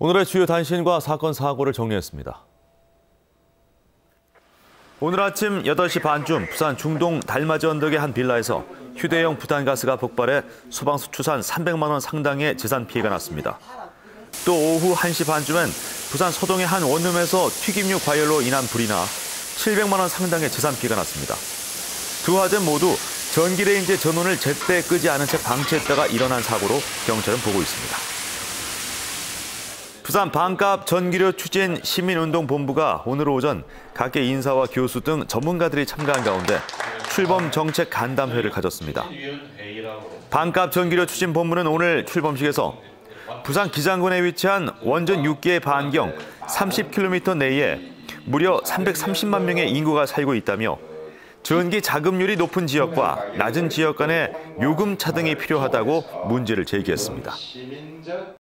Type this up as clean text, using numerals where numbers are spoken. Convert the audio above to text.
오늘의 주요 단신과 사건 사고를 정리했습니다. 오늘 아침 8시 반쯤 부산 중동 달맞이 언덕의 한 빌라에서 휴대용 부탄가스가 폭발해 소방서 추산 300만 원 상당의 재산 피해가 났습니다. 또 오후 1시 반쯤엔 부산 서동의 한 원룸에서 튀김류 과열로 인한 불이 나 700만 원 상당의 재산 피해가 났습니다. 두 화재 모두 전기레인지 전원을 제때 끄지 않은 채 방치했다가 일어난 사고로 경찰은 보고 있습니다. 부산 반값 전기료 추진 시민운동본부가 오늘 오전 각계 인사와 교수 등 전문가들이 참가한 가운데 출범 정책 간담회를 가졌습니다. 반값 전기료 추진 본부는 오늘 출범식에서 부산 기장군에 위치한 원전 6기의 반경 30km 내에 무려 330만 명의 인구가 살고 있다며 전기 자급률이 높은 지역과 낮은 지역 간의 요금 차등이 필요하다고 문제를 제기했습니다.